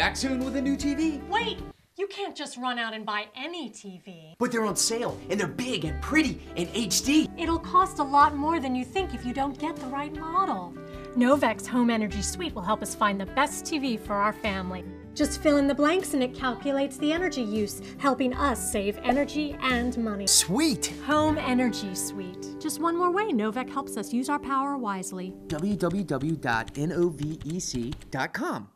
back soon with a new TV. Wait! You can't just run out and buy any TV. But they're on sale, and they're big and pretty and HD. It'll cost a lot more than you think if you don't get the right model. NOVEC's Home Energy Suite will help us find the best TV for our family. Just fill in the blanks and it calculates the energy use, helping us save energy and money. Sweet! Home Energy Suite. Just one more way NOVEC helps us use our power wisely. www.novec.com